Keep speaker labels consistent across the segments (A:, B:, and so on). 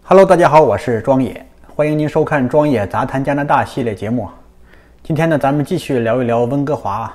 A: Hello， 大家好，我是庄野，欢迎您收看庄野杂谈加拿大系列节目。今天呢，咱们继续聊一聊温哥华。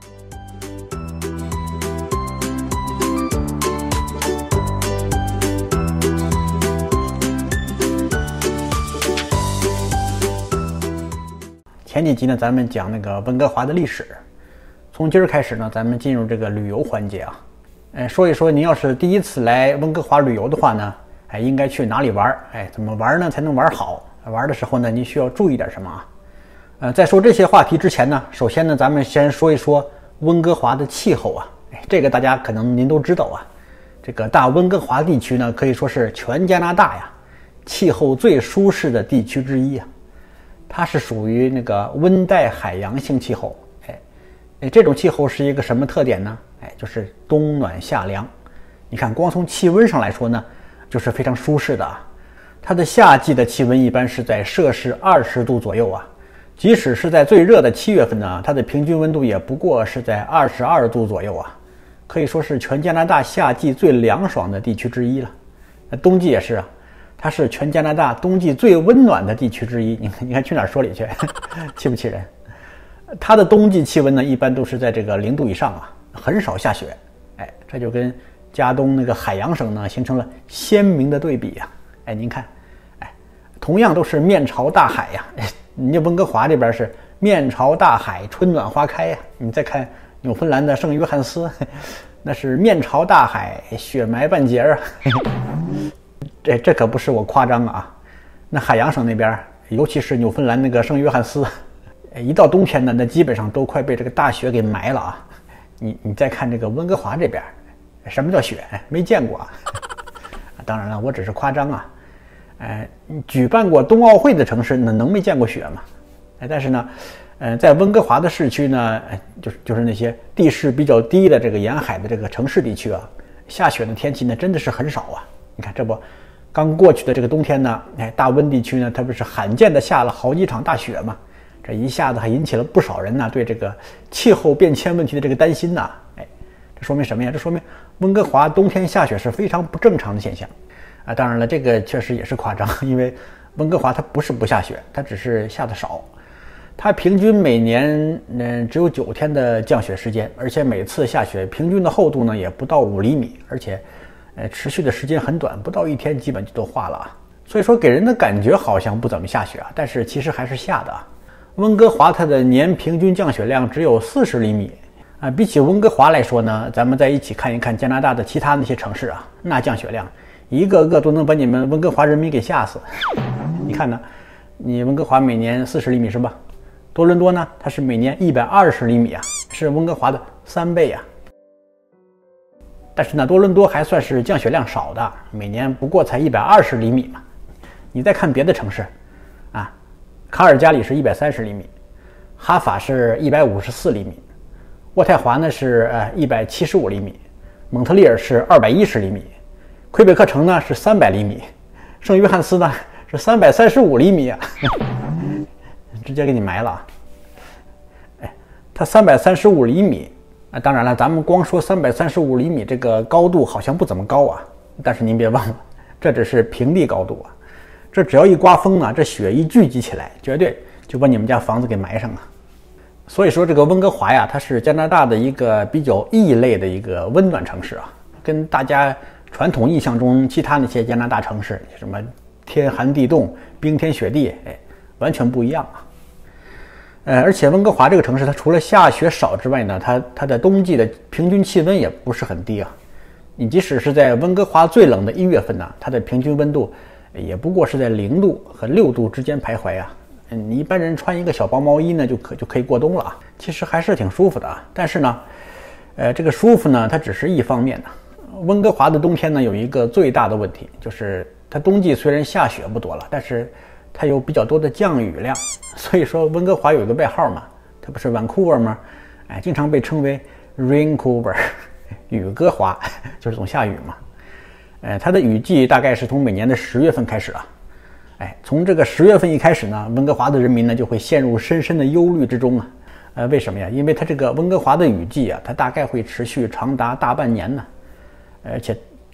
A: 前几集呢，咱们讲那个温哥华的历史。从今儿开始呢，咱们进入这个旅游环节啊。说一说您要是第一次来温哥华旅游的话呢，应该去哪里玩？怎么玩呢才能玩好？玩的时候呢，您需要注意点什么啊？在说这些话题之前呢，首先呢，咱们先说一说温哥华的气候啊。这个大家可能您都知道啊。这个大温哥华地区呢，可以说是全加拿大呀气候最舒适的地区之一啊。它是属于那个温带海洋性气候。这种气候是一个什么特点呢？就是冬暖夏凉。你看，光从气温上来说呢，就是非常舒适的啊。它的夏季的气温一般是在摄氏20度左右啊，即使是在最热的7月份呢，它的平均温度也不过是在22度左右啊，可以说是全加拿大夏季最凉爽的地区之一了。冬季也是啊，它是全加拿大冬季最温暖的地区之一。你看去哪儿说理去？气不气人？它的冬季气温呢，一般都是在这个0度以上啊，很少下雪。这就跟加东那个海洋省呢形成了鲜明的对比呀。您看，同样都是面朝大海呀，人家温哥华这边是面朝大海，春暖花开呀。你再看纽芬兰的圣约翰斯，那是面朝大海，雪埋半截啊。这可不是我夸张啊。那海洋省那边，尤其是纽芬兰那个圣约翰斯，一到冬天呢，那基本上都快被这个大雪给埋了啊。你再看这个温哥华这边，什么叫雪？没见过啊。当然了，我只是夸张啊。举办过冬奥会的城市能没见过雪吗？但是呢，在温哥华的市区呢，就是那些地势比较低的这个沿海的这个城市地区啊，下雪的天气呢真的是很少啊。你看这不，刚过去的这个冬天呢，大温地区呢，它不是罕见的下了好几场大雪吗？这一下子还引起了不少人呢对这个气候变迁问题的这个担心呐。这说明什么呀？这说明温哥华冬天下雪是非常不正常的现象啊。当然了，这个确实也是夸张，因为温哥华它不是不下雪，它只是下的少。它平均每年只有9天的降雪时间，而且每次下雪平均的厚度呢也不到5厘米，而且持续的时间很短，不到1天基本就都化了啊。所以说给人的感觉好像不怎么下雪啊，但是其实还是下的啊。温哥华它的年平均降雪量只有40厘米啊，比起温哥华来说呢，咱们再一起看一看加拿大的其他那些城市啊，那降雪量一个个都能把你们温哥华人民给吓死。你看呢，你温哥华每年40厘米是吧？多伦多呢，它是每年120厘米啊，是温哥华的3倍啊。但是呢，多伦多还算是降雪量少的，每年不过才120厘米嘛。你再看别的城市啊，卡尔加里是130厘米，哈法是154厘米，渥太华呢是175厘米，蒙特利尔是210厘米，魁北克城呢是300厘米，圣约翰斯呢是335厘米啊，直接给你埋了啊。它335厘米啊，当然了，咱们光说335厘米这个高度好像不怎么高啊，但是您别忘了，这只是平地高度啊。这只要一刮风呢，这雪一聚集起来，绝对就把你们家房子给埋上了。所以说这个温哥华呀，它是加拿大的一个比较异类的一个温暖城市啊，跟大家传统印象中其他那些加拿大城市，什么天寒地冻、冰天雪地，完全不一样啊。而且温哥华这个城市，它除了下雪少之外呢，它的冬季的平均气温也不是很低啊。你即使是在温哥华最冷的1月份呢，它的平均温度也不过是在0度和6度之间徘徊啊。你一般人穿一个小薄毛衣呢，就可以过冬了啊。其实还是挺舒服的啊。但是呢，这个舒服呢，它只是一方面的。温哥华的冬天呢，有一个最大的问题，就是它冬季虽然下雪不多了，但是它有比较多的降雨量。所以说温哥华有一个外号嘛，它不是 Vancouver 吗？经常被称为 Raincouver， 雨哥华，就是总下雨嘛。它的雨季大概是从每年的10月份开始啊。从这个10月份一开始呢，温哥华的人民呢就会陷入深深的忧虑之中啊。为什么呀？因为它这个温哥华的雨季啊，它大概会持续长达大半年呢。而且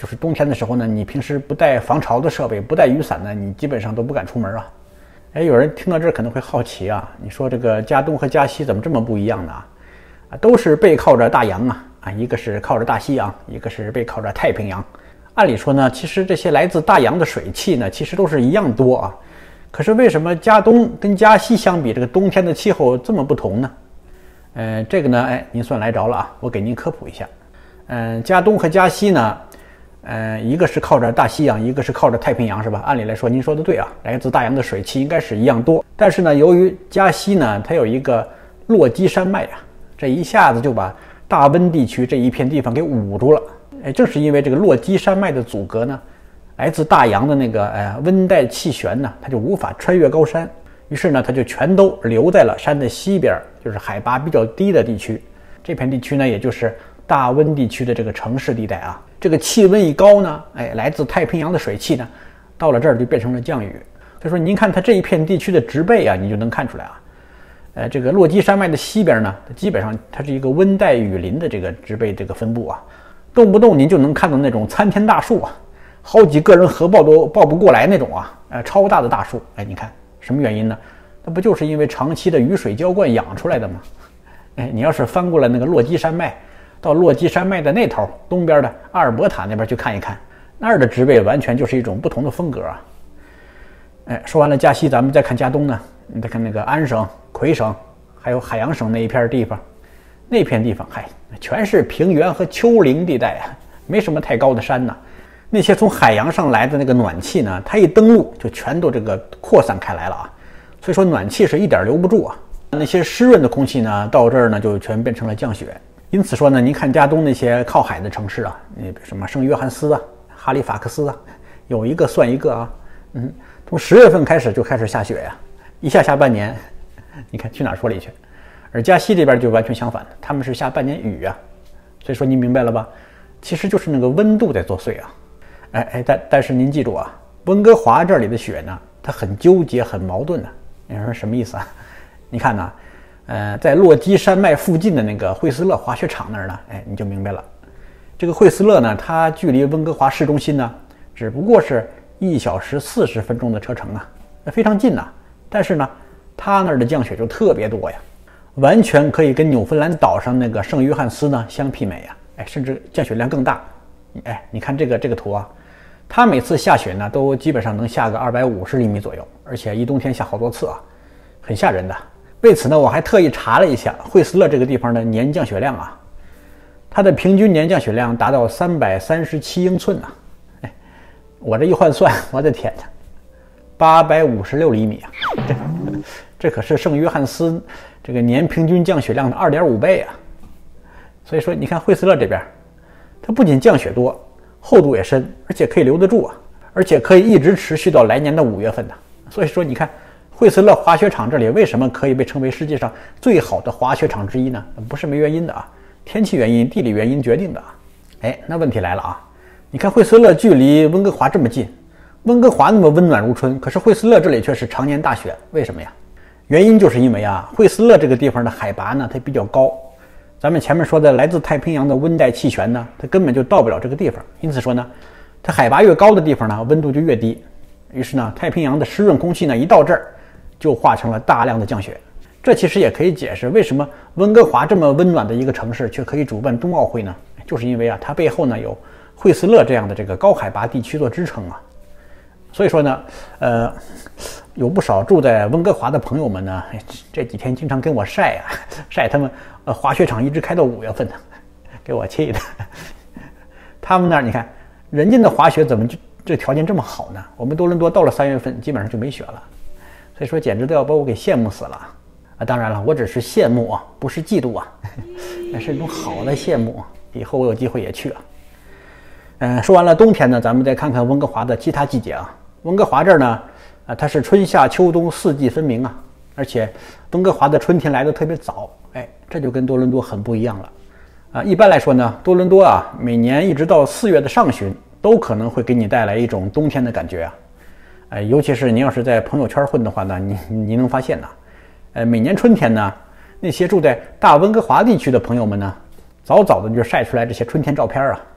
A: 就是冬天的时候呢，你平时不带防潮的设备，不带雨伞呢，你基本上都不敢出门啊。哎，有人听到这儿可能会好奇啊，你说这个加东和加西怎么这么不一样呢？都是背靠着大洋啊，一个是靠着大西洋，一个是背靠着太平洋。按理说呢，其实这些来自大洋的水汽呢，其实都是一样多啊。可是为什么加东跟加西相比，这个冬天的气候这么不同呢？这个呢，您算来着了啊，我给您科普一下。加东和加西呢，一个是靠着大西洋，一个是靠着太平洋，是吧？按理来说，您说的对啊，来自大洋的水汽应该是一样多。但是呢，由于加西呢，它有一个落基山脉啊，这一下子就把大温地区这一片地方给捂住了。正是因为这个落基山脉的阻隔呢，来自大洋的那个温带气旋呢，它就无法穿越高山，于是呢，它就全都留在了山的西边，就是海拔比较低的地区。这片地区呢，也就是大温地区的这个城市地带啊。这个气温一高呢，来自太平洋的水汽呢，到了这儿就变成了降雨。所以说，您看它这一片地区的植被啊，你就能看出来啊。这个落基山脉的西边呢，基本上它是一个温带雨林的这个植被这个分布啊，动不动您就能看到那种参天大树啊，好几个人合抱都抱不过来那种啊，超大的大树。你看什么原因呢？那不就是因为长期的雨水浇灌养出来的吗？你要是翻过了那个落基山脉，到落基山脉的那头东边的阿尔伯塔那边去看一看，那儿的植被完全就是一种不同的风格啊。说完了加西，咱们再看加东呢。你再看那个安省、魁省，还有海洋省那一片地方，那片地方全是平原和丘陵地带啊，没什么太高的山呐。那些从海洋上来的那个暖气呢，它一登陆就全都这个扩散开来了啊，所以说暖气是一点留不住啊。那些湿润的空气呢，到这儿呢就全变成了降雪。因此说呢，您看加东那些靠海的城市啊，什么圣约翰斯啊、哈利法克斯啊，有一个算一个啊。从10月份开始就开始下雪呀，一下半年，你看去哪儿说理去？而加西这边就完全相反，他们是下半年雨啊。所以说您明白了吧？其实就是那个温度在作祟啊。但是您记住啊，温哥华这里的雪呢，它很纠结、很矛盾的。你说什么意思啊？你看呢，在落基山脉附近的那个惠斯勒滑雪场那儿呢，你就明白了。这个惠斯勒呢，它距离温哥华市中心呢，只不过是1小时40分钟的车程啊，非常近呐。但是呢，它那儿的降雪就特别多呀，完全可以跟纽芬兰岛上那个圣约翰斯呢相媲美呀，甚至降雪量更大。你看这个图啊，它每次下雪呢，都基本上能下个250厘米左右，而且一冬天下好多次啊，很吓人的。为此呢，我还特意查了一下惠斯勒这个地方的年降雪量啊，它的平均年降雪量达到337英寸啊。我这一换算，我的天哪，856厘米啊！这可是圣约翰斯这个年平均降雪量的2.5倍啊！所以说，你看惠斯勒这边，它不仅降雪多，厚度也深，而且可以留得住啊，而且可以一直持续到来年的5月份呢。所以说，你看惠斯勒滑雪场这里为什么可以被称为世界上最好的滑雪场之一呢？不是没原因的啊，天气原因、地理原因决定的啊。那问题来了啊！你看惠斯勒距离温哥华这么近，温哥华那么温暖如春，可是惠斯勒这里却是常年大雪，为什么呀？原因就是因为惠斯勒这个地方的海拔呢，它比较高，咱们前面说的来自太平洋的温带气旋呢，它根本就到不了这个地方，因此说呢，它海拔越高的地方呢，温度就越低，于是呢，太平洋的湿润空气呢一到这儿，就化成了大量的降雪。这其实也可以解释为什么温哥华这么温暖的一个城市却可以主办冬奥会呢？就是因为它背后呢有惠斯勒这样的这个高海拔地区做支撑啊。所以说呢，有不少住在温哥华的朋友们呢，这几天经常跟我晒他们滑雪场一直开到5月份呢，给我气的。他们那儿你看，人家的滑雪怎么就这条件这么好呢？我们多伦多到了3月份基本上就没雪了，所以说简直都要把我给羡慕死了啊！当然了，我只是羡慕啊，不是嫉妒啊，那是一种好的羡慕。以后我有机会也去啊。说完了冬天呢，咱们再看看温哥华的其他季节啊。温哥华这儿呢，它是春夏秋冬4季分明啊，而且温哥华的春天来得特别早，这就跟多伦多很不一样了。一般来说呢，多伦多啊，每年一直到4月的上旬，都可能会给你带来一种冬天的感觉啊。尤其是您要是在朋友圈混的话呢，你能发现呢，每年春天呢，那些住在大温哥华地区的朋友们呢，早早的就晒出来这些春天照片啊。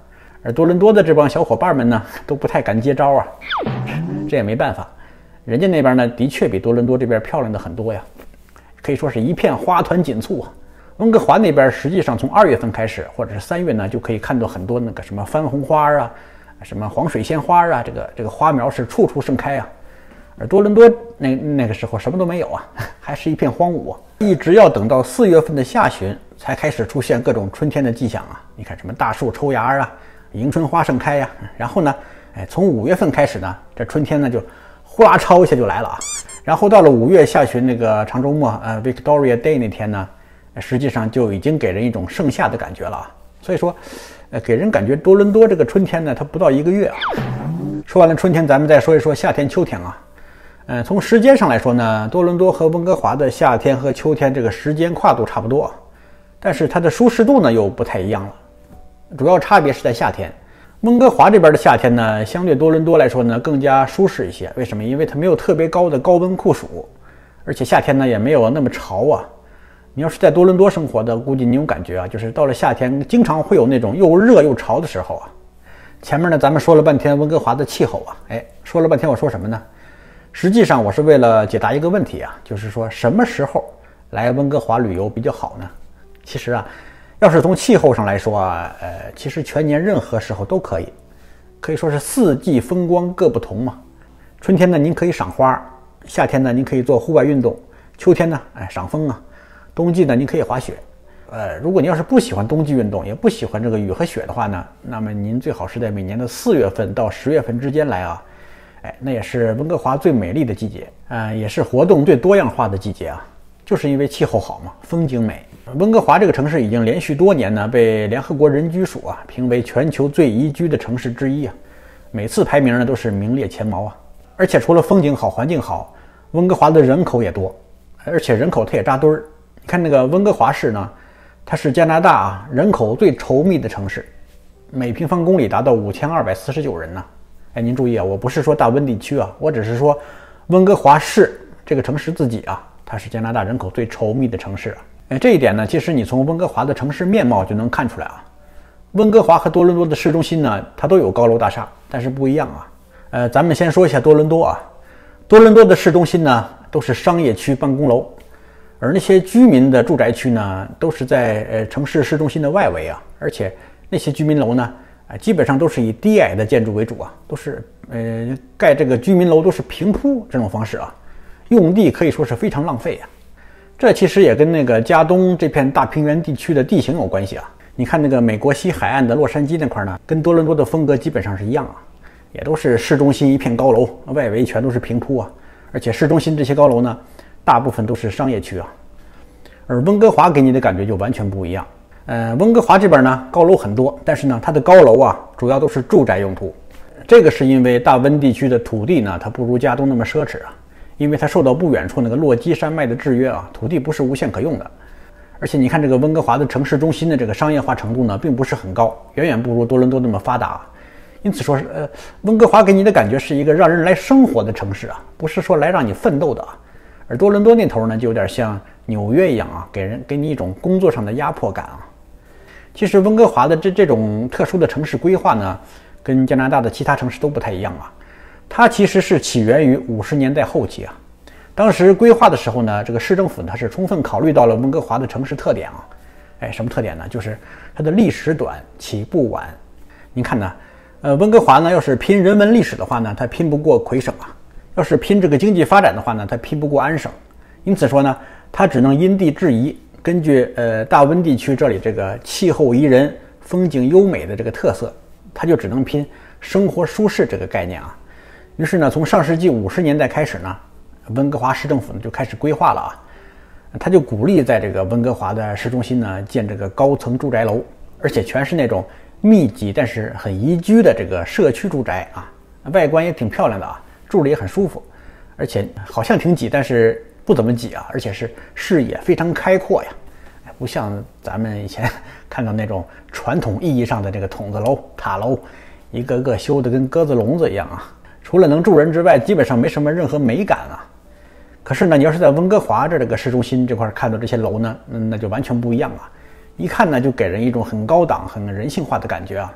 A: 而多伦多的这帮小伙伴们呢，都不太敢接招啊。这也没办法，人家那边呢，的确比多伦多这边漂亮的很多呀，可以说是一片花团锦簇啊。温哥华那边实际上从2月份开始，或者是3月呢，就可以看到很多那个什么番红花啊，什么黄水仙花啊，这个花苗是处处盛开啊。而多伦多那个时候什么都没有啊，还是一片荒芜啊，一直要等到4月份的下旬才开始出现各种春天的迹象啊。你看什么大树抽芽啊，迎春花盛开呀，然后呢，从5月份开始呢，这春天呢就呼啦超一下就来了啊。然后到了5月下旬那个长周末Victoria Day 那天呢，实际上就已经给人一种盛夏的感觉了啊。所以说，给人感觉多伦多这个春天呢，它不到1个月啊。说完了春天，咱们再说一说夏天、秋天啊。从时间上来说呢，多伦多和温哥华的夏天和秋天这个时间跨度差不多，但是它的舒适度呢又不太一样了。主要差别是在夏天，温哥华这边的夏天呢，相对多伦多来说呢更加舒适一些。为什么？因为它没有特别高的高温酷暑，而且夏天呢也没有那么潮啊。你要是在多伦多生活的，估计你有感觉啊，就是到了夏天，经常会有那种又热又潮的时候啊。前面呢咱们说了半天温哥华的气候啊，说了半天我说什么呢？实际上我是为了解答一个问题啊，就是说什么时候来温哥华旅游比较好呢？其实啊，要是从气候上来说啊，其实全年任何时候都可以，可以说是4季风光各不同嘛。春天呢，您可以赏花；夏天呢，您可以做户外运动；秋天呢，赏枫啊；冬季呢，您可以滑雪。如果您要是不喜欢冬季运动，也不喜欢这个雨和雪的话呢，那么您最好是在每年的4月份到10月份之间来啊。那也是温哥华最美丽的季节，也是活动最多样化的季节啊，就是因为气候好嘛，风景美。温哥华这个城市已经连续多年呢被联合国人居署啊评为全球最宜居的城市之一啊，每次排名呢都是名列前茅啊。而且除了风景好、环境好，温哥华的人口也多，而且人口它也扎堆儿。你看那个温哥华市呢，它是加拿大啊人口最稠密的城市，每平方公里达到5249人呢。您注意啊，我不是说大温地区啊，我只是说温哥华市这个城市自己啊，它是加拿大人口最稠密的城市啊。这一点呢，其实你从温哥华的城市面貌就能看出来啊。温哥华和多伦多的市中心呢，它都有高楼大厦，但是不一样啊。咱们先说一下多伦多啊。多伦多的市中心呢，都是商业区、办公楼，而那些居民的住宅区呢，都是在城市市中心的外围啊，而且那些居民楼呢，基本上都是以低矮的建筑为主啊，都是盖这个居民楼都是平铺这种方式啊，用地可以说是非常浪费啊。这其实也跟那个加东这片大平原地区的地形有关系啊。你看那个美国西海岸的洛杉矶那块呢，跟多伦多的风格基本上是一样啊，也都是市中心一片高楼，外围全都是平铺啊，而且市中心这些高楼呢，大部分都是商业区啊。而温哥华给你的感觉就完全不一样。温哥华这边呢，高楼很多，但是呢，它的高楼啊，主要都是住宅用途。这个是因为大温地区的土地呢，它不如加东那么奢侈啊，因为它受到不远处那个落基山脉的制约啊，土地不是无限可用的。而且你看这个温哥华的城市中心的这个商业化程度呢，并不是很高，远远不如多伦多那么发达。因此说，温哥华给你的感觉是一个让人来生活的城市啊，不是说来让你奋斗的啊。而多伦多那头呢，就有点像纽约一样啊，给你一种工作上的压迫感啊。其实温哥华的这种特殊的城市规划呢，跟加拿大的其他城市都不太一样啊。它其实是起源于50年代后期啊。当时规划的时候呢，这个市政府它是充分考虑到了温哥华的城市特点啊。什么特点呢？就是它的历史短，起步晚。您看呢，温哥华呢，要是拼人文历史的话呢，它拼不过魁省啊；要是拼这个经济发展的话呢，它拼不过安省。因此说呢，它只能因地制宜。根据大温地区这里这个气候宜人、风景优美的这个特色，它就只能拼生活舒适这个概念啊。于是呢，从上世纪50年代开始呢，温哥华市政府呢就开始规划了啊，他就鼓励在这个温哥华的市中心呢建这个高层住宅楼，而且全是那种密集但是很宜居的这个社区住宅啊，外观也挺漂亮的啊，住着也很舒服，而且好像挺挤，但是不怎么挤啊，而且是视野非常开阔呀，不像咱们以前看到那种传统意义上的这个筒子楼、塔楼，一个个修得跟鸽子笼子一样啊，除了能住人之外，基本上没什么任何美感啊。可是呢，你要是在温哥华这个市中心这块看到这些楼呢，那就完全不一样啊，一看呢就给人一种很高档、很人性化的感觉啊。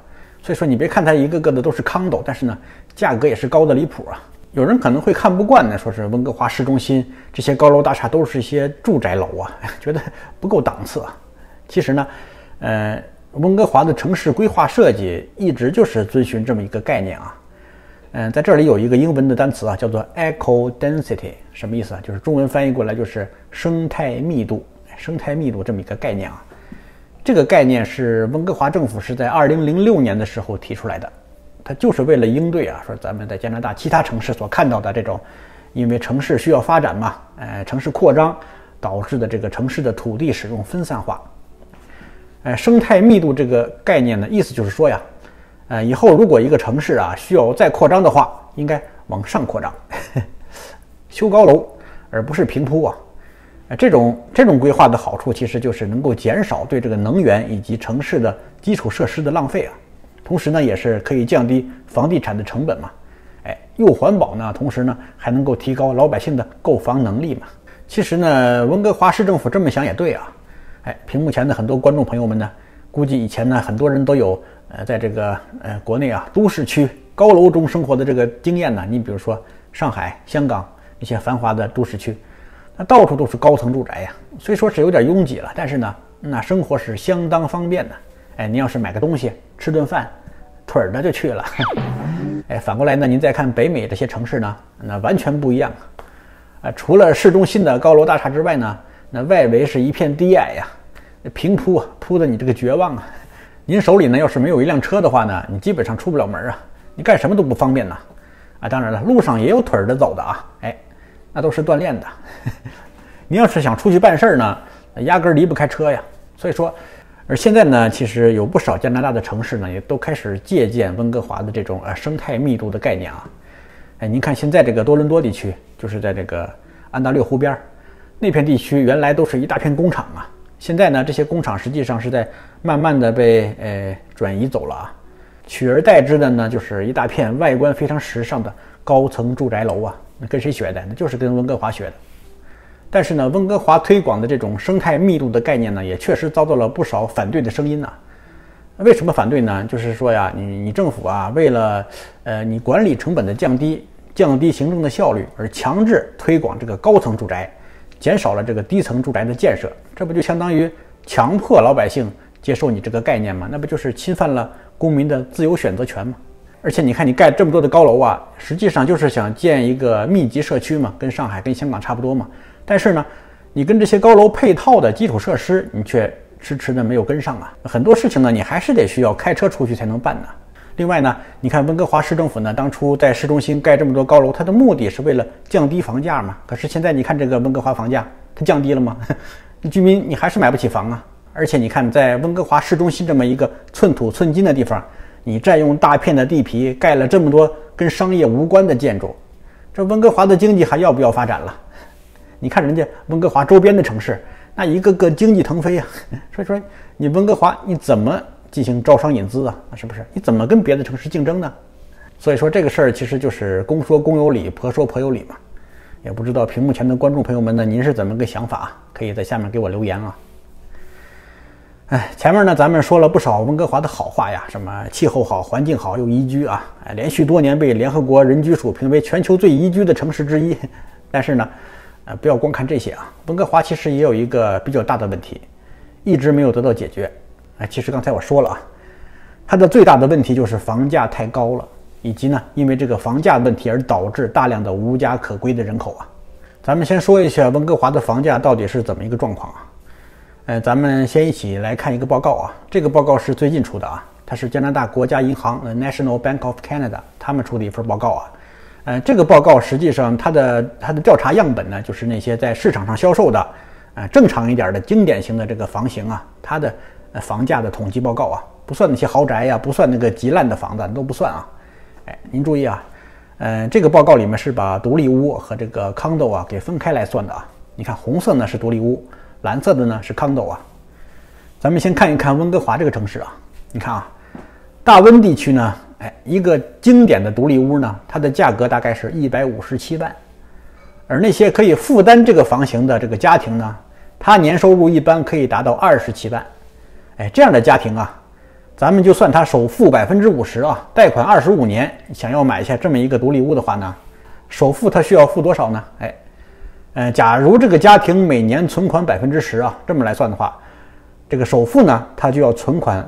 A: 所以说你别看它一个个的都是condo，但是呢价格也是高的离谱啊。有人可能会看不惯呢，说是温哥华市中心这些高楼大厦都是一些住宅楼啊，觉得不够档次啊。其实呢，温哥华的城市规划设计一直就是遵循这么一个概念啊。在这里有一个英文的单词啊，叫做 eco density， 什么意思啊？就是中文翻译过来就是生态密度，生态密度这么一个概念啊。这个概念是温哥华政府是在2006年的时候提出来的，它就是为了应对啊，说咱们在加拿大其他城市所看到的这种，因为城市需要发展嘛，城市扩张导致的这个城市的土地使用分散化。生态密度这个概念呢，意思就是说呀，以后如果一个城市啊需要再扩张的话，应该往上扩张，修高楼，而不是平铺啊。这种规划的好处其实就是能够减少对这个能源以及城市的基础设施的浪费啊，同时呢也是可以降低房地产的成本嘛，又环保呢，同时呢还能够提高老百姓的购房能力嘛。其实呢，温哥华市政府这么想也对啊。屏幕前的很多观众朋友们呢，估计以前呢很多人都有在这个国内啊都市区高楼中生活的这个经验呢。你比如说上海、香港一些繁华的都市区，那到处都是高层住宅呀，虽说是有点拥挤了，但是呢，那生活是相当方便的。你要是买个东西、吃顿饭，腿儿的就去了。反过来呢，您再看北美这些城市呢，那完全不一样。除了市中心的高楼大厦之外呢，那外围是一片低矮呀，平铺啊，铺的你这个绝望啊。您手里呢要是没有一辆车的话呢，你基本上出不了门啊，你干什么都不方便呐。当然了，路上也有腿儿的走的啊，那都是锻炼的。你要是想出去办事儿呢，压根儿离不开车呀。所以说，而现在呢，其实有不少加拿大的城市呢，也都开始借鉴温哥华的这种生态密度的概念啊。您看现在这个多伦多地区，就是在这个安大略湖边那片地区，原来都是一大片工厂啊。现在呢，这些工厂实际上是在慢慢的被转移走了啊，取而代之的呢，就是一大片外观非常时尚的高层住宅楼啊。那跟谁学的？那就是跟温哥华学的。但是呢，温哥华推广的这种生态密度的概念呢，也确实遭到了不少反对的声音呐。为什么反对呢？就是说呀，你政府啊，为了你管理成本的降低行政的效率，而强制推广这个高层住宅，减少了这个低层住宅的建设，这不就相当于强迫老百姓接受你这个概念吗？那不就是侵犯了公民的自由选择权吗？而且你看，你盖这么多的高楼啊，实际上就是想建一个密集社区嘛，跟上海、跟香港差不多嘛。但是呢，你跟这些高楼配套的基础设施，你却迟迟的没有跟上啊。很多事情呢，你还是得需要开车出去才能办呢。另外呢，你看温哥华市政府呢，当初在市中心盖这么多高楼，它的目的是为了降低房价嘛。可是现在你看这个温哥华房价，它降低了吗？居民你还是买不起房啊。而且你看，在温哥华市中心这么一个寸土寸金的地方，你占用大片的地皮，盖了这么多跟商业无关的建筑，这温哥华的经济还要不要发展了？你看人家温哥华周边的城市，那一个个经济腾飞啊。所以说你温哥华你怎么进行招商引资啊？是不是？你怎么跟别的城市竞争呢？所以说这个事儿其实就是公说公有理，婆说婆有理嘛。也不知道屏幕前的观众朋友们呢，您是怎么个想法？可以在下面给我留言啊。前面呢咱们说了不少温哥华的好话呀，什么气候好、环境好又宜居啊，连续多年被联合国人居署评为全球最宜居的城市之一。但是呢，不要光看这些啊，温哥华其实也有一个比较大的问题，一直没有得到解决。其实刚才我说了啊，它的最大的问题就是房价太高了，以及呢，因为这个房价问题而导致大量的无家可归的人口啊。咱们先说一下温哥华的房价到底是怎么一个状况啊。咱们先一起来看一个报告啊，这个报告是最近出的啊，它是加拿大国家银行 National Bank of Canada 他们出的一份报告啊。这个报告实际上它的调查样本呢，就是那些在市场上销售的正常一点的经典型的这个房型啊，它的房价的统计报告啊，不算那些豪宅呀，不算那个极烂的房子都不算啊。您注意啊，这个报告里面是把独立屋和这个 condo 啊给分开来算的啊。你看红色呢是独立屋，蓝色的呢是 condo 啊。咱们先看一看温哥华这个城市啊，你看啊，大温地区呢，一个经典的独立屋呢，它的价格大概是157万，而那些可以负担这个房型的这个家庭呢，他年收入一般可以达到27万。这样的家庭啊， 咱们就算他首付50%啊，贷款25年，想要买下这么一个独立屋的话呢，首付他需要付多少呢？假如这个家庭每年存款10%啊，这么来算的话，这个首付呢，他就要存款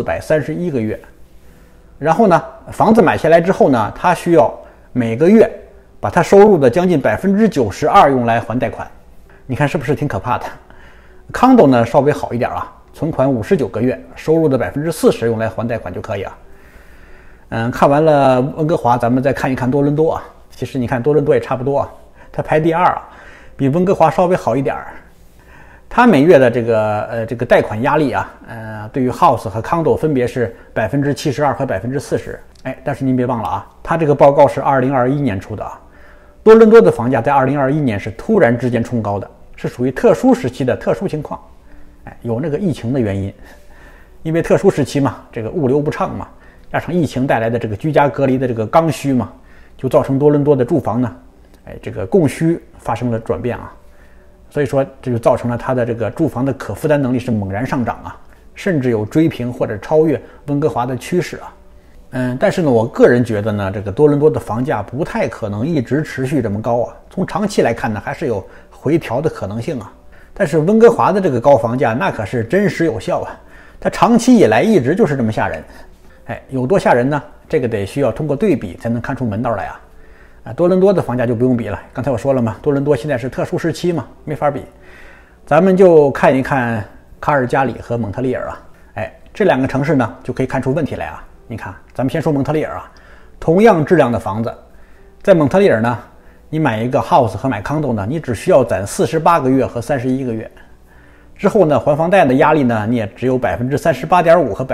A: 431个月。然后呢，房子买下来之后呢，他需要每个月把他收入的将近92%用来还贷款。你看是不是挺可怕的？condo呢稍微好一点啊，存款59个月，收入的40%用来还贷款就可以啊。看完了温哥华，咱们再看一看多伦多啊。其实你看多伦多也差不多啊，它排第2啊，比温哥华稍微好一点。它每月的这个贷款压力啊，对于 house 和 condo 分别是72%和40%。但是您别忘了啊，它这个报告是2021年出的啊。多伦多的房价在2021年是突然之间冲高的，是属于特殊时期的特殊情况。有那个疫情的原因，因为特殊时期嘛，这个物流不畅嘛，加上疫情带来的这个居家隔离的这个刚需嘛，就造成多伦多的住房呢，这个供需发生了转变啊。所以说这就造成了它的这个住房的可负担能力是猛然上涨啊，甚至有追平或者超越温哥华的趋势啊。但是呢，我个人觉得呢，这个多伦多的房价不太可能一直持续这么高啊。从长期来看呢，还是有回调的可能性啊。但是温哥华的这个高房价那可是真实有效啊，它长期以来一直就是这么吓人。有多吓人呢？这个得需要通过对比才能看出门道来啊。多伦多的房价就不用比了，刚才我说了嘛，多伦多现在是特殊时期嘛，没法比。咱们就看一看卡尔加里和蒙特利尔啊，这2个城市呢就可以看出问题来啊。你看，咱们先说蒙特利尔啊，同样质量的房子，在蒙特利尔呢，你买一个 house 和买 condo 呢，你只需要攒48个月和31个月，之后呢，还房贷的压力呢，你也只有38.5%和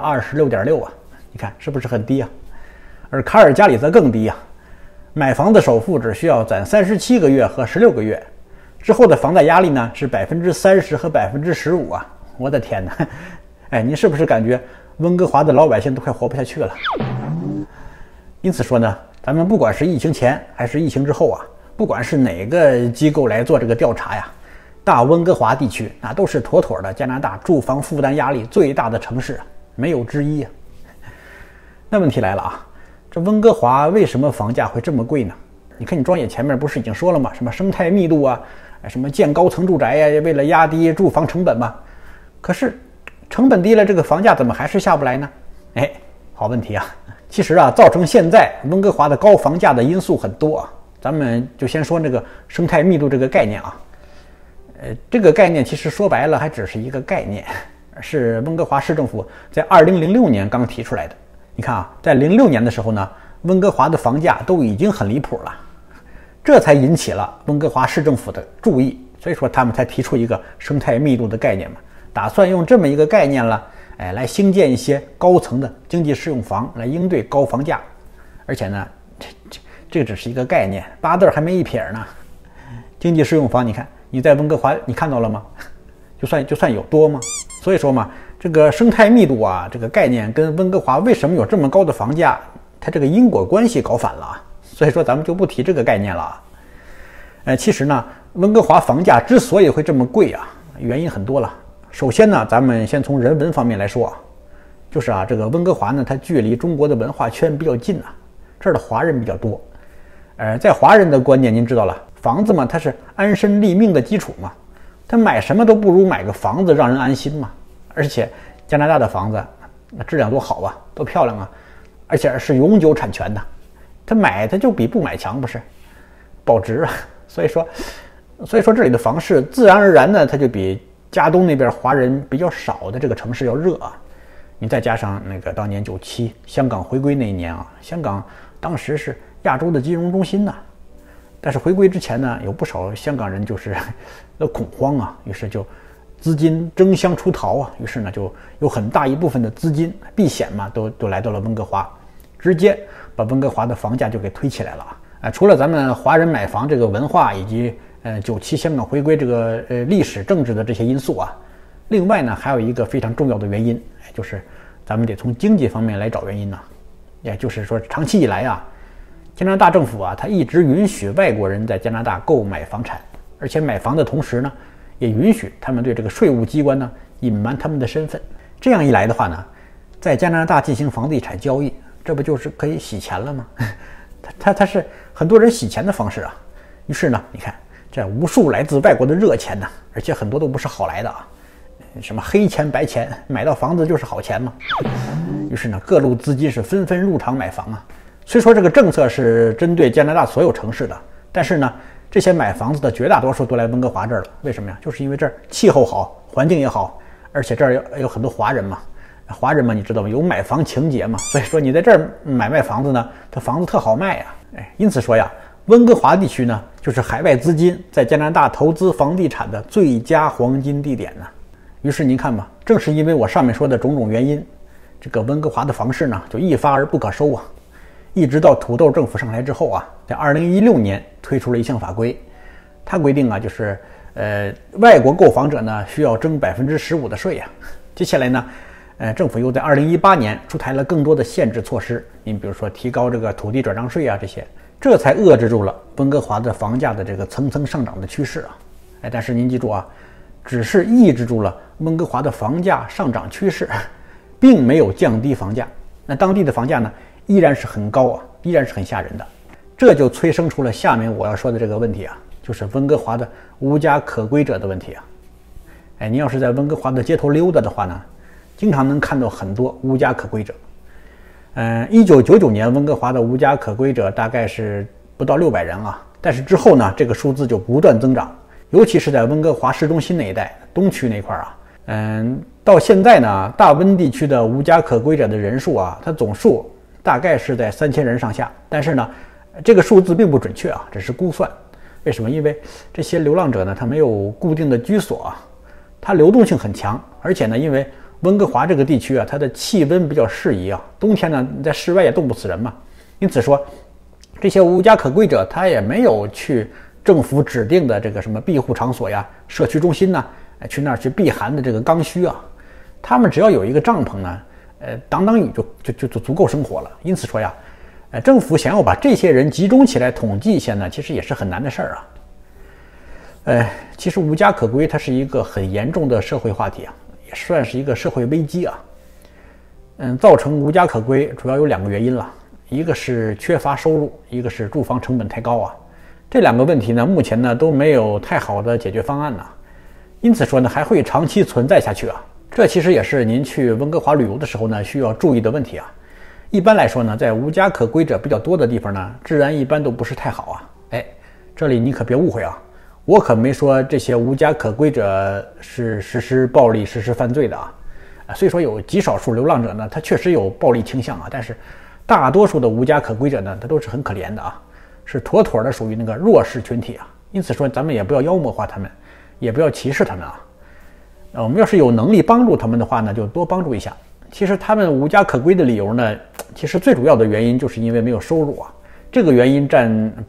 A: 26.6%啊，你看是不是很低啊？而卡尔加里则更低啊。买房的首付只需要攒37个月和16个月，之后的房贷压力呢是30%和15%啊！我的天哪！您是不是感觉温哥华的老百姓都快活不下去了？因此说呢，咱们不管是疫情前还是疫情之后啊，不管是哪个机构来做这个调查呀，大温哥华地区那都是妥妥的加拿大住房负担压力最大的城市，没有之一啊。那问题来了啊！这温哥华为什么房价会这么贵呢？你看你庄野前面不是已经说了吗？什么生态密度啊，什么建高层住宅呀，为了压低住房成本嘛。可是成本低了，这个房价怎么还是下不来呢？好问题啊！其实啊，造成现在温哥华的高房价的因素很多啊。咱们就先说那个生态密度这个概念啊。这个概念其实说白了还只是一个概念，是温哥华市政府在2006年刚提出来的。你看啊，在06年的时候呢，温哥华的房价都已经很离谱了，这才引起了温哥华市政府的注意，所以说他们才提出一个生态密度的概念嘛，打算用这么一个概念了，来兴建一些高层的经济适用房来应对高房价。而且呢，这只是一个概念，8字还没一撇呢。经济适用房，你看你在温哥华你看到了吗？就算有多吗？所以说嘛，这个生态密度啊，这个概念跟温哥华为什么有这么高的房价，它这个因果关系搞反了啊。所以说咱们就不提这个概念了啊。其实呢，温哥华房价之所以会这么贵啊，原因很多了。首先呢，咱们先从人文方面来说啊，就是啊，这个温哥华呢，它距离中国的文化圈比较近啊，这儿的华人比较多。在华人的观念，您知道了，房子嘛，它是安身立命的基础嘛。他买什么都不如买个房子让人安心嘛，而且加拿大的房子那质量多好啊，多漂亮啊，而且是永久产权的，他买它就比不买强，不是保值啊。所以说这里的房市自然而然呢，它就比加东那边华人比较少的这个城市要热啊。你再加上那个当年97香港回归那一年啊，香港当时是亚洲的金融中心呐。但是回归之前呢，有不少香港人就是恐慌啊，于是就资金争相出逃啊，于是呢就有很大一部分的资金避险嘛，都来到了温哥华，直接把温哥华的房价就给推起来了啊。除了咱们华人买房这个文化以及97香港回归这个历史政治的这些因素啊，另外呢还有一个非常重要的原因，就是咱们得从经济方面来找原因呢，也就是说长期以来啊，加拿大政府啊，它一直允许外国人在加拿大购买房产，而且买房的同时呢，也允许他们对这个税务机关呢隐瞒他们的身份。这样一来的话呢， 在加拿大进行房地产交易，这不就是可以洗钱了吗？它是很多人洗钱的方式啊。于是呢，你看这无数来自外国的热钱呢，而且很多都不是好来的啊，什么黑钱白钱，买到房子就是好钱嘛。于是呢，各路资金是纷纷入场买房啊。虽说这个政策是针对加拿大所有城市的，但是呢，这些买房子的绝大多数都来温哥华这儿了。为什么呀？就是因为这儿气候好，环境也好，而且这儿有很多华人嘛。华人嘛，你知道吗？有买房情节嘛，所以说你在这儿卖房子呢，它房子特好卖呀。因此说呀，温哥华地区呢，就是海外资金在加拿大投资房地产的最佳黄金地点呢。于是您看吧，正是因为我上面说的种种原因，这个温哥华的房市呢就一发而不可收啊。一直到土豆政府上台之后啊，在2016年推出了一项法规，它规定啊，就是外国购房者呢需要征15%的税呀。接下来呢，政府又在2018年出台了更多的限制措施，你比如说提高这个土地转让税啊，这些，这才遏制住了温哥华的房价的这个层层上涨的趋势啊。但是您记住啊，只是抑制住了温哥华的房价上涨趋势，并没有降低房价。那当地的房价呢，依然是很高啊，依然是很吓人的。这就催生出了下面我要说的这个问题啊，就是温哥华的无家可归者的问题啊。您要是在温哥华的街头溜达的话呢，经常能看到很多无家可归者。1999年温哥华的无家可归者大概是不到600人啊，但是之后呢，这个数字就不断增长，尤其是在温哥华市中心那一带，东区那块啊，到现在呢，大温地区的无家可归者的人数啊，它总数大概是在3000人上下，但是呢，这个数字并不准确啊，只是估算。为什么？因为这些流浪者呢，他没有固定的居所啊，它流动性很强，而且呢，因为温哥华这个地区啊，它的气温比较适宜啊，冬天呢，在室外也冻不死人嘛，因此说，这些无家可归者他也没有去政府指定的这个什么庇护场所呀、社区中心呢，去那儿去避寒的这个刚需啊，他们只要有一个帐篷呢，挡挡雨就足够生活了。因此说呀，政府想要把这些人集中起来统计一下呢，其实也是很难的事儿啊。其实无家可归它是一个很严重的社会话题啊，也算是一个社会危机啊。造成无家可归主要有2个原因了，一个是缺乏收入，一个是住房成本太高啊。这2个问题呢，目前呢都没有太好的解决方案呢，因此说呢还会长期存在下去啊。这其实也是您去温哥华旅游的时候呢需要注意的问题啊。一般来说呢，在无家可归者比较多的地方呢，治安一般都不是太好啊。这里你可别误会啊，我可没说这些无家可归者是实施暴力、实施犯罪的啊。虽说有极少数流浪者呢，他确实有暴力倾向啊，但是大多数的无家可归者呢，他都是很可怜的啊，是妥妥的属于那个弱势群体啊。因此说，咱们也不要妖魔化他们，也不要歧视他们啊。我们要是有能力帮助他们的话呢，就多帮助一下。其实他们无家可归的理由呢，其实最主要的原因就是因为没有收入啊，这个原因占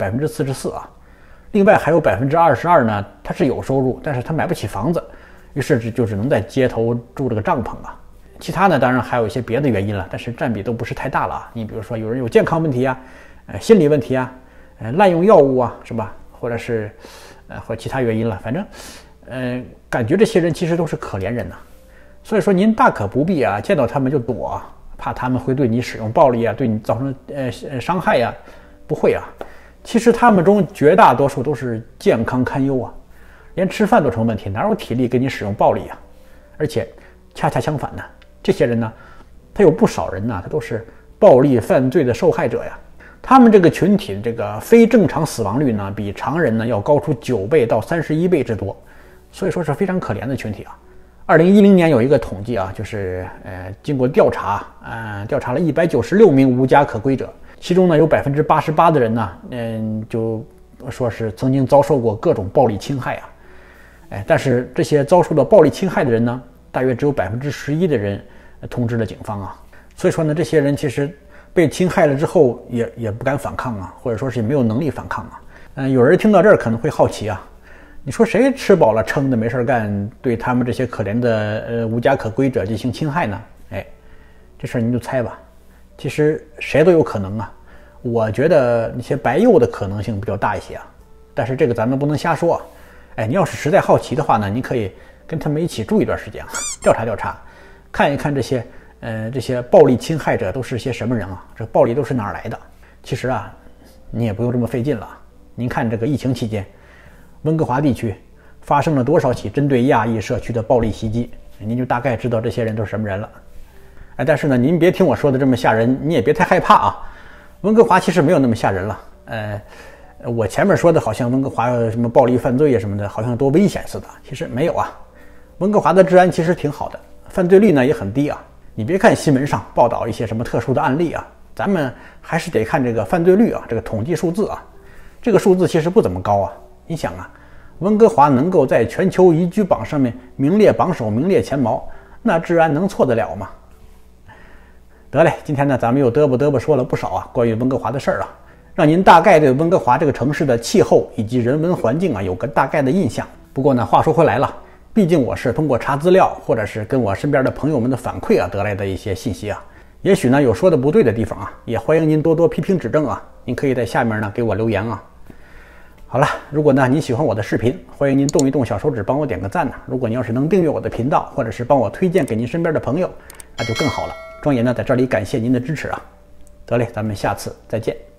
A: 44%啊。另外还有22%呢，他是有收入，但是他买不起房子，于是就只能在街头住这个帐篷啊。其他呢，当然还有一些别的原因了，但是占比都不是太大了啊。你比如说有人有健康问题啊，心理问题啊，滥用药物啊，是吧？或者是或其他原因了，反正感觉这些人其实都是可怜人呐。所以说您大可不必啊，见到他们就躲啊，怕他们会对你使用暴力啊，对你造成伤害呀，不会啊。其实他们中绝大多数都是健康堪忧啊，连吃饭都成问题，哪有体力给你使用暴力啊？而且恰恰相反呢，这些人呢，他有不少人呢，他都是暴力犯罪的受害者呀。他们这个群体这个非正常死亡率呢，比常人呢要高出9倍到31倍之多，所以说是非常可怜的群体啊。2010年有一个统计啊，就是经过调查，调查了196名无家可归者，其中呢有88%的人呢，就说是曾经遭受过各种暴力侵害啊。但是这些遭受到暴力侵害的人呢，大约只有11%的人通知了警方啊。所以说呢，这些人其实被侵害了之后也不敢反抗啊，或者说是没有能力反抗啊。有人听到这儿可能会好奇啊，你说谁吃饱了撑的没事干，对他们这些可怜的无家可归者进行侵害呢？这事儿您就猜吧。其实谁都有可能啊。我觉得那些白幼的可能性比较大一些啊，但是这个咱们不能瞎说啊。你要是实在好奇的话呢，你可以跟他们一起住一段时间，调查调查，看一看这些这些暴力侵害者都是些什么人啊？这暴力都是哪儿来的？其实啊，你也不用这么费劲了。您看这个疫情期间，温哥华地区发生了多少起针对亚裔社区的暴力袭击，您就大概知道这些人都是什么人了。但是呢，您别听我说的这么吓人，你也别太害怕啊。温哥华其实没有那么吓人了。我前面说的好像温哥华有什么暴力犯罪啊什么的，好像多危险似的，其实没有啊。温哥华的治安其实挺好的，犯罪率呢也很低啊。你别看新闻上报道一些什么特殊的案例啊，咱们还是得看这个犯罪率啊，这个统计数字啊。这个数字其实不怎么高啊。你想啊，温哥华能够在全球宜居榜上面名列榜首、名列前茅，那治安能错得了吗？得嘞，今天呢咱们又嘚啵说了不少啊关于温哥华的事儿啊，让您大概对温哥华这个城市的气候以及人文环境啊有个大概的印象。不过呢，话说回来了，毕竟我是通过查资料或者是跟我身边的朋友们的反馈啊得来的一些信息啊，也许呢有说的不对的地方啊，也欢迎您多多批评指正啊。您可以在下面呢给我留言啊。好了，如果呢你喜欢我的视频，欢迎您动一动小手指帮我点个赞呢。如果你要是能订阅我的频道，或者是帮我推荐给您身边的朋友，那就更好了。庄爷呢在这里感谢您的支持啊。得嘞，咱们下次再见。